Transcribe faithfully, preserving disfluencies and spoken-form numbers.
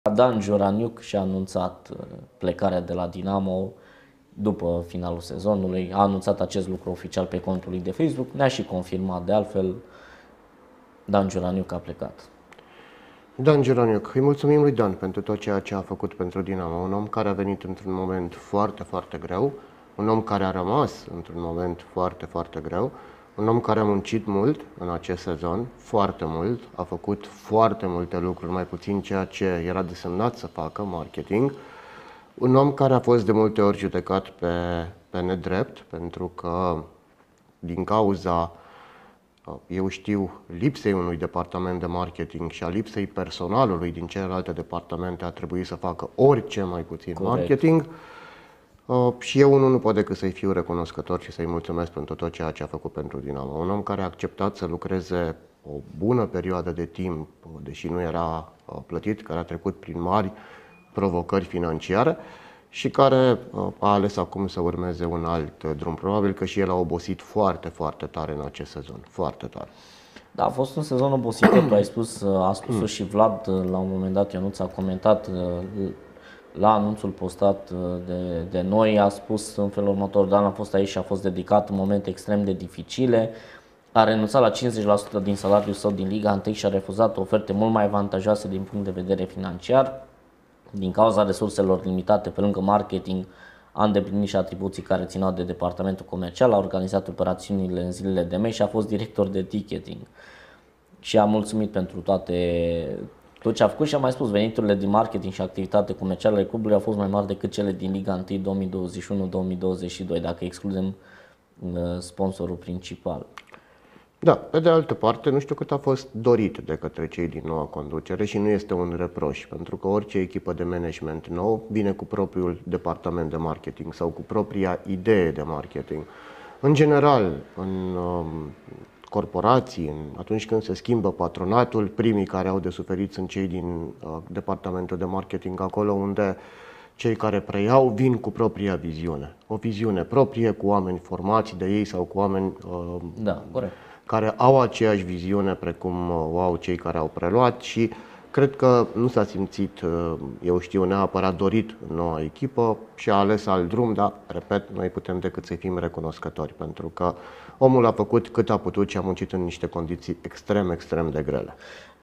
Dan Juraniuc și-a anunțat plecarea de la Dinamo după finalul sezonului. A anunțat acest lucru oficial pe contul lui de Facebook. Ne-a și confirmat de altfel. Dan Juraniuc a plecat. Dan Juraniuc, îi mulțumim lui Dan pentru tot ceea ce a făcut pentru Dinamo. Un om care a venit într-un moment foarte, foarte greu. Un om care a rămas într-un moment foarte, foarte greu. Un om care a muncit mult în acest sezon, foarte mult, a făcut foarte multe lucruri, mai puțin ceea ce era desemnat să facă, marketing. Un om care a fost de multe ori judecat pe, pe nedrept, pentru că din cauza, eu știu, lipsei unui departament de marketing și a lipsei personalului din celelalte departamente a trebuit să facă orice mai puțin Corect. marketing. Uh, și eu unul nu pot decât să-i fiu recunoscător și să-i mulțumesc pentru tot ceea ce a făcut pentru Dinamo. Un om care a acceptat să lucreze o bună perioadă de timp, deși nu era uh, plătit, care a trecut prin mari provocări financiare și care uh, a ales acum să urmeze un alt uh, drum. Probabil că și el a obosit foarte, foarte tare în acest sezon. Foarte tare. Da, a fost un sezon obositor, tu ai spus, a spus-o și Vlad la un moment dat, Ionuț a comentat la anunțul postat de, de noi, a spus în felul următor: Dan a fost aici și a fost dedicat în momente extrem de dificile, a renunțat la cincizeci la sută din salariul său din Liga unu și a refuzat oferte mult mai avantajoase din punct de vedere financiar. Din cauza resurselor limitate, pe lângă marketing, a îndeplinit și atribuții care țineau de departamentul comercial, a organizat operațiunile în zilele de meci și a fost director de ticketing. Și a mulțumit pentru toate tot ce a făcut și a mai spus: veniturile din marketing și activitate comercială ale clubului au fost mai mari decât cele din Liga unu două mii douăzeci și unu două mii douăzeci și doi, dacă excludem sponsorul principal. Da, pe de altă parte, nu știu cât a fost dorit de către cei din noua conducere și nu este un reproș, pentru că orice echipă de management nou vine cu propriul departament de marketing sau cu propria idee de marketing. În general, în um, corporații, în, atunci când se schimbă patronatul, primii care au de suferit sunt cei din uh, departamentul de marketing, acolo unde cei care preiau vin cu propria viziune. O viziune proprie, cu oameni formați de ei sau cu oameni uh, da, corect. care au aceeași viziune precum o au cei care au preluat și cred că nu s-a simțit, eu știu, neapărat dorit în noua echipă și a ales alt drum, dar, repet, noi putem decât să fim recunoscători, pentru că omul a făcut cât a putut și a muncit în niște condiții extrem, extrem de grele.